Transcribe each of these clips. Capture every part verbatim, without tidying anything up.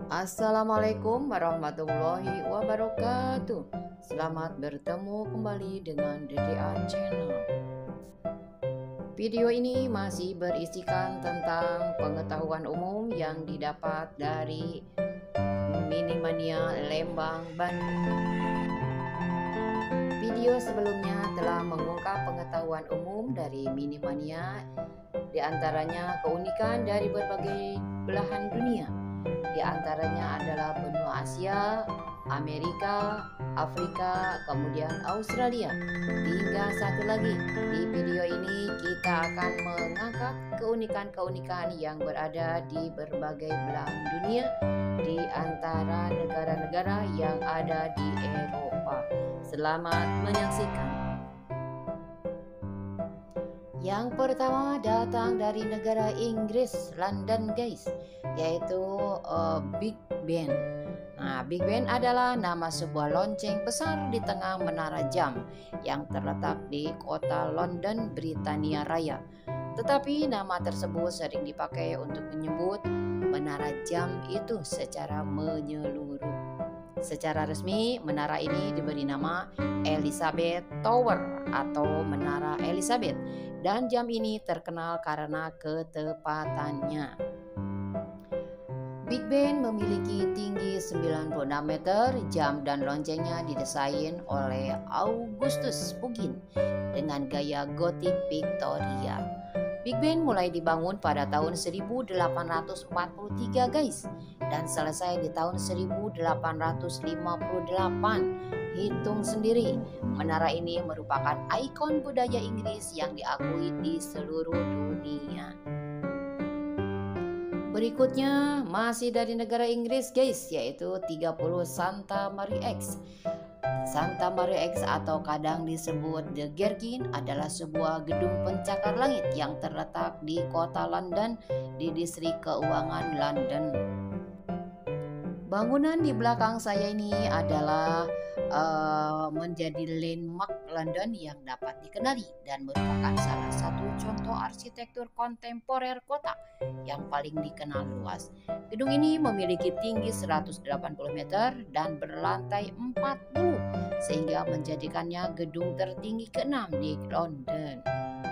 Assalamualaikum warahmatullahi wabarakatuh. Selamat bertemu kembali dengan D D A Channel. Video ini masih berisikan tentang pengetahuan umum yang didapat dari Minimania Lembang, Bandung. Video sebelumnya telah mengungkap pengetahuan umum dari Minimania, diantaranya keunikan dari berbagai belahan dunia. Di antaranya adalah benua Asia, Amerika, Afrika, kemudian Australia. Hingga satu lagi, di video ini kita akan mengangkat keunikan-keunikan yang berada di berbagai belahan dunia, di antara negara-negara yang ada di Eropa. Selamat menyaksikan. Yang pertama datang dari negara Inggris, London guys, yaitu uh, Big Ben. Nah, Big Ben adalah nama sebuah lonceng besar di tengah menara jam yang terletak di kota London, Britania Raya. Tetapi nama tersebut sering dipakai untuk menyebut menara jam itu secara menyeluruh. Secara resmi, menara ini diberi nama Elizabeth Tower atau Menara Elizabeth, dan jam ini terkenal karena ketepatannya. Big Ben memiliki tinggi sembilan puluh enam meter, jam dan loncengnya didesain oleh Augustus Pugin dengan gaya gotik Victoria. Big Ben mulai dibangun pada tahun seribu delapan ratus empat puluh tiga guys, dan selesai di tahun seribu delapan ratus lima puluh delapan. Hitung sendiri, menara ini merupakan ikon budaya Inggris yang diakui di seluruh dunia. Berikutnya masih dari negara Inggris guys, yaitu tiga puluh Santa Maria X. Santa Maria X atau kadang disebut The Gherkin adalah sebuah gedung pencakar langit yang terletak di kota London di distrik keuangan London. Bangunan di belakang saya ini adalah uh, menjadi landmark London yang dapat dikenali dan merupakan salah satu contoh arsitektur kontemporer kota yang paling dikenal luas. Gedung ini memiliki tinggi seratus delapan puluh meter dan berlantai empat puluh, sehingga menjadikannya gedung tertinggi keenam di London.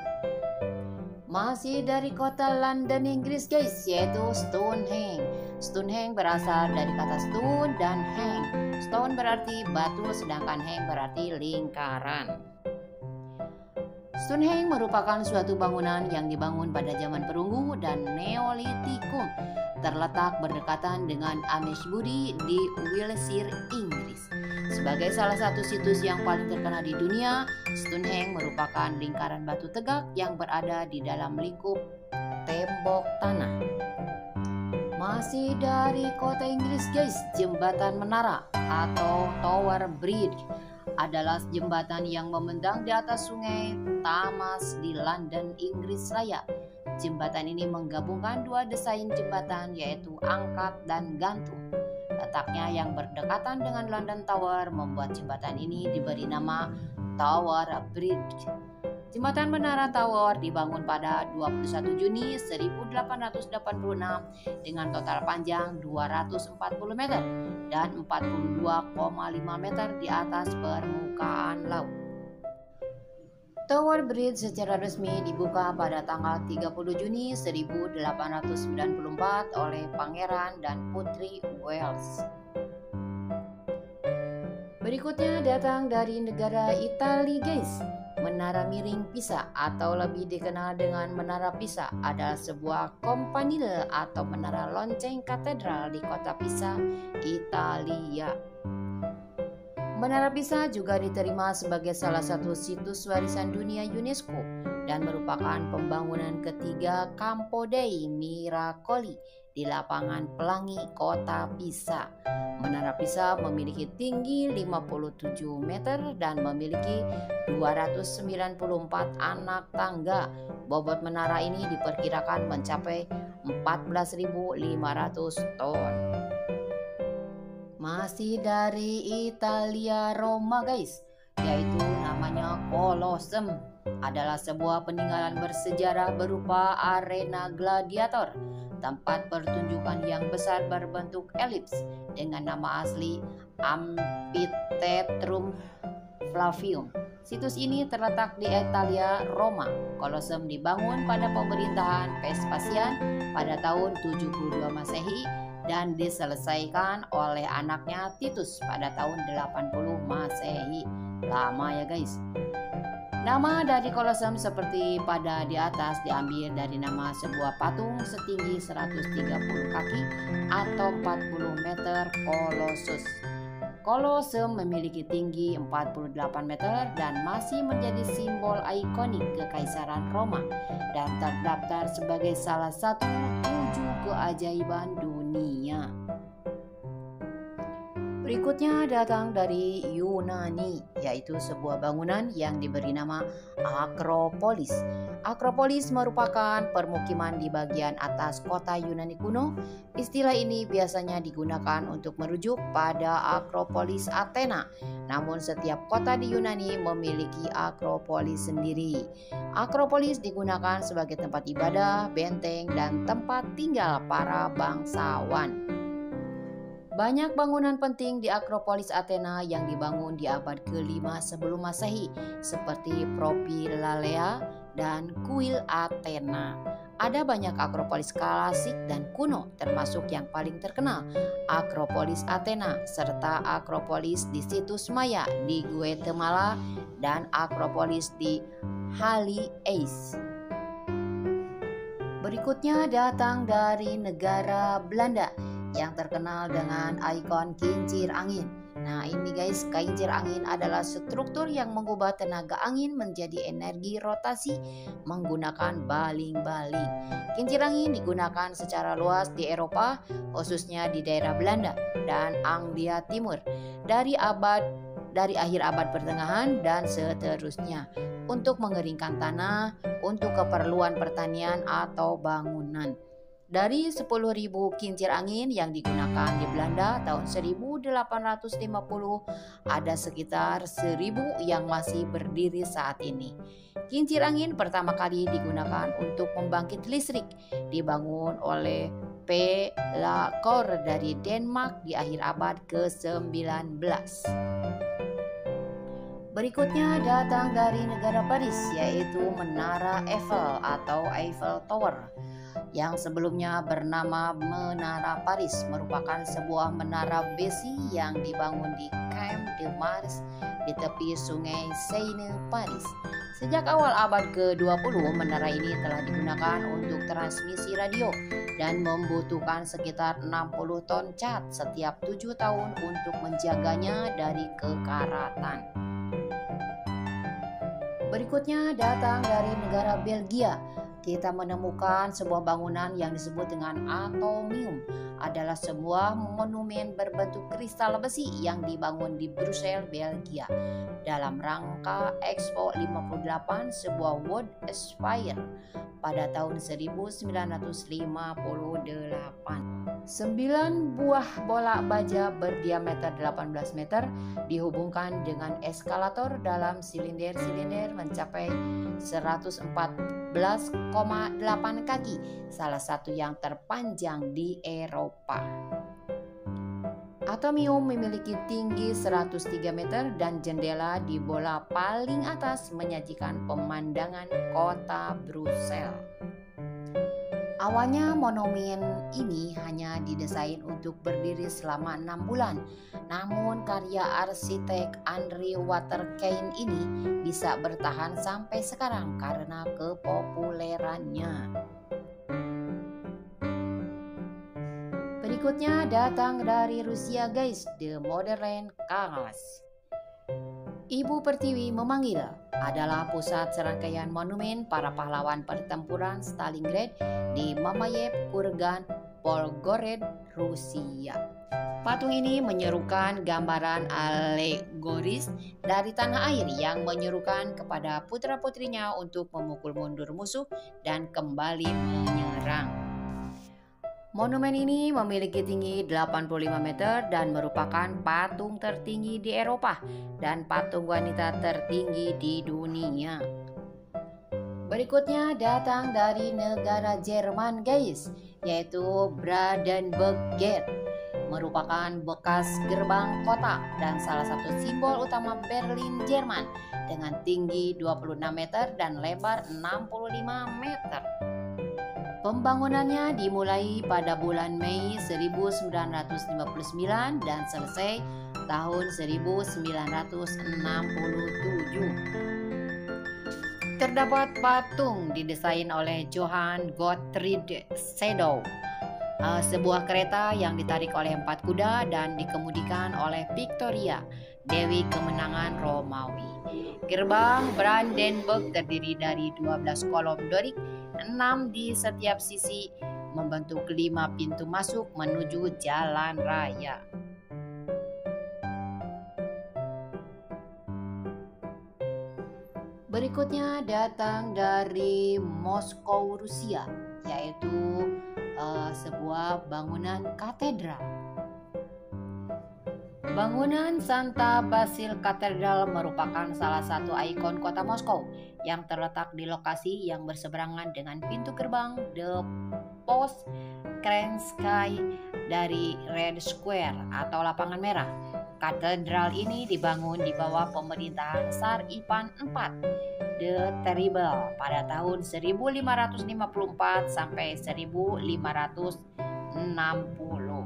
Masih dari kota London, Inggris guys, yaitu Stonehenge. Stonehenge berasal dari kata stone dan heng. Stone berarti batu, sedangkan heng berarti lingkaran. Stonehenge merupakan suatu bangunan yang dibangun pada zaman perunggu dan Neolitikum, terletak berdekatan dengan Amesbury di Wiltshire, Inggris. Sebagai salah satu situs yang paling terkenal di dunia, Stonehenge merupakan lingkaran batu tegak yang berada di dalam lingkup tembok tanah. Masih dari kota Inggris guys, jembatan menara atau Tower Bridge adalah jembatan yang membentang di atas sungai Thames di London, Inggris Raya. Jembatan ini menggabungkan dua desain jembatan, yaitu angkat dan gantung. Letaknya yang berdekatan dengan London Tower membuat jembatan ini diberi nama Tower Bridge. Jembatan Menara Tower dibangun pada dua puluh satu Juni seribu delapan ratus delapan puluh enam dengan total panjang dua ratus empat puluh meter dan empat puluh dua koma lima meter di atas permukaan laut. Tower Bridge secara resmi dibuka pada tanggal tiga puluh Juni seribu delapan ratus sembilan puluh empat oleh Pangeran dan Putri Wales. Berikutnya datang dari negara Italia guys. Menara miring Pisa atau lebih dikenal dengan Menara Pisa adalah sebuah kompanile atau menara lonceng katedral di kota Pisa, Italia. Menara Pisa juga diterima sebagai salah satu situs warisan dunia UNESCO dan merupakan pembangunan ketiga Campo dei Miracoli di lapangan pelangi kota Pisa. Menara Pisa memiliki tinggi lima puluh tujuh meter dan memiliki dua ratus sembilan puluh empat anak tangga. Bobot menara ini diperkirakan mencapai empat belas ribu lima ratus ton. Masih dari Italia, Roma guys, yaitu namanya Colosseum. Adalah sebuah peninggalan bersejarah berupa arena gladiator tempat pertunjukan yang besar berbentuk elips dengan nama asli Amphitheatrum Flavium. Situs ini terletak di Italia, Roma. Kolosseum dibangun pada pemerintahan Vespasian pada tahun tujuh puluh dua Masehi dan diselesaikan oleh anaknya Titus pada tahun delapan puluh Masehi. Lama ya guys. Nama dari Kolosseum seperti pada di atas diambil dari nama sebuah patung setinggi seratus tiga puluh kaki atau empat puluh meter Colossus. Kolosseum memiliki tinggi empat puluh delapan meter dan masih menjadi simbol ikonik Kekaisaran Roma dan terdaftar sebagai salah satu tujuh keajaiban dunia. Berikutnya datang dari Yunani, yaitu sebuah bangunan yang diberi nama Akropolis. Akropolis merupakan permukiman di bagian atas kota Yunani kuno. Istilah ini biasanya digunakan untuk merujuk pada Akropolis Athena. Namun setiap kota di Yunani memiliki Akropolis sendiri. Akropolis digunakan sebagai tempat ibadah, benteng, dan tempat tinggal para bangsawan. Banyak bangunan penting di Akropolis Athena yang dibangun di abad kelima sebelum Masehi, seperti Propylaea dan Kuil Athena. Ada banyak Akropolis klasik dan kuno, termasuk yang paling terkenal, Akropolis Athena, serta Akropolis di situs Maya di Guatemala dan Akropolis di Halieuws. Berikutnya datang dari negara Belanda yang terkenal dengan ikon kincir angin. Nah ini guys, kincir angin adalah struktur yang mengubah tenaga angin menjadi energi rotasi menggunakan baling-baling. Kincir angin digunakan secara luas di Eropa, khususnya di daerah Belanda dan Anglia Timur dari abad dari akhir abad pertengahan dan seterusnya untuk mengeringkan tanah untuk keperluan pertanian atau bangunan. Dari sepuluh ribu kincir angin yang digunakan di Belanda tahun seribu delapan ratus lima puluh, ada sekitar seribu yang masih berdiri saat ini. Kincir angin pertama kali digunakan untuk membangkit listrik, dibangun oleh P. Lacour dari Denmark di akhir abad ke sembilan belas. Berikutnya datang dari negara Paris, yaitu Menara Eiffel atau Eiffel Tower. Yang sebelumnya bernama Menara Paris, merupakan sebuah menara besi yang dibangun di Champ de Mars di tepi sungai Seine, Paris. Sejak awal abad ke dua puluh, menara ini telah digunakan untuk transmisi radio dan membutuhkan sekitar enam puluh ton cat setiap tujuh tahun untuk menjaganya dari kekaratan. Berikutnya datang dari negara Belgia. Kita menemukan sebuah bangunan yang disebut dengan Atomium, adalah sebuah monumen berbentuk kristal besi yang dibangun di Brussels, Belgia dalam rangka Expo lima puluh delapan, sebuah World Sphere pada tahun seribu sembilan ratus lima puluh delapan. Sembilan buah bola baja berdiameter delapan belas meter dihubungkan dengan eskalator dalam silinder-silinder mencapai seratus empat belas koma delapan kaki, salah satu yang terpanjang di Eropa. Atomium memiliki tinggi seratus tiga meter dan jendela di bola paling atas menyajikan pemandangan kota Brussels. Awalnya monumen ini hanya didesain untuk berdiri selama enam bulan. Namun karya arsitek Andre Waterkeyn ini bisa bertahan sampai sekarang karena kepopulerannya. Berikutnya datang dari Rusia guys, The Modern Palace. Ibu Pertiwi memanggil adalah pusat serangkaian monumen para pahlawan pertempuran Stalingrad di Mamayev, Kurgan, Volgorod, Rusia. Patung ini menyerukan gambaran alegoris dari tanah air yang menyerukan kepada putra-putrinya untuk memukul mundur musuh dan kembali menyerang. Monumen ini memiliki tinggi delapan puluh lima meter dan merupakan patung tertinggi di Eropa dan patung wanita tertinggi di dunia. Berikutnya datang dari negara Jerman guys, yaitu Brandenburg Gate, merupakan bekas gerbang kota dan salah satu simbol utama Berlin, Jerman, dengan tinggi dua puluh enam meter dan lebar enam puluh lima meter. Pembangunannya dimulai pada bulan Mei seribu sembilan ratus lima puluh sembilan dan selesai tahun seribu sembilan ratus enam puluh tujuh. Terdapat patung didesain oleh Johann Gottfried Schadow, sebuah kereta yang ditarik oleh empat kuda dan dikemudikan oleh Victoria, Dewi Kemenangan Romawi. Gerbang Brandenburg terdiri dari dua belas kolom Dorik, enam di setiap sisi, membentuk lima pintu masuk menuju jalan raya. Berikutnya datang dari Moskow, Rusia, yaitu uh, sebuah bangunan katedral. Bangunan Santa Basil Cathedral merupakan salah satu ikon kota Moskow yang terletak di lokasi yang berseberangan dengan pintu gerbang The Post Krenskaya dari Red Square atau Lapangan Merah. Katedral ini dibangun di bawah pemerintahan Tsar Ivan keempat The Terrible pada tahun seribu lima ratus lima puluh empat sampai seribu lima ratus enam puluh.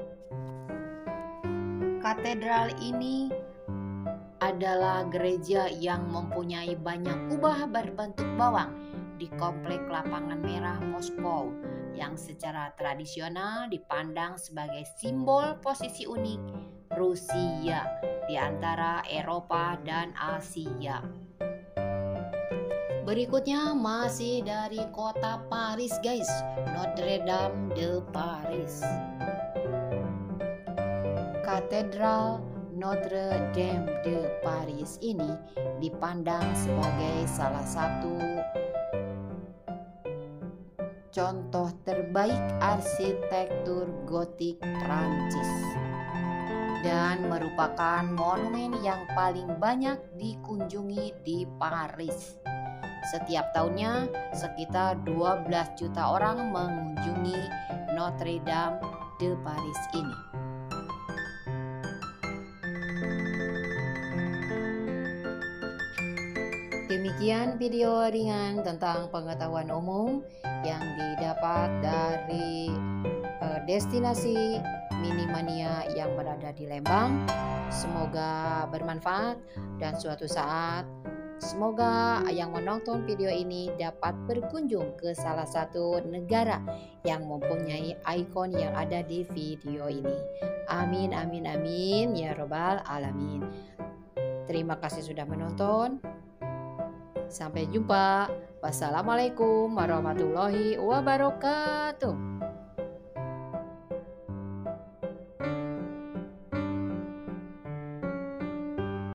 Katedral ini adalah gereja yang mempunyai banyak kubah berbentuk bawang di komplek Lapangan Merah Moskow yang secara tradisional dipandang sebagai simbol posisi unik Rusia di antara Eropa dan Asia. Berikutnya masih dari kota Paris, guys, Notre Dame de Paris. Katedral Notre Dame de Paris ini dipandang sebagai salah satu contoh terbaik arsitektur gotik Prancis dan merupakan monumen yang paling banyak dikunjungi di Paris. Setiap tahunnya sekitar dua belas juta orang mengunjungi Notre Dame de Paris ini. Demikian video ringan tentang pengetahuan umum yang didapat dari uh, destinasi Minimania yang berada di Lembang. Semoga bermanfaat dan suatu saat semoga yang menonton video ini dapat berkunjung ke salah satu negara yang mempunyai ikon yang ada di video ini. Amin amin amin ya robbal alamin. Terima kasih sudah menonton. Sampai jumpa. Wassalamualaikum warahmatullahi wabarakatuh.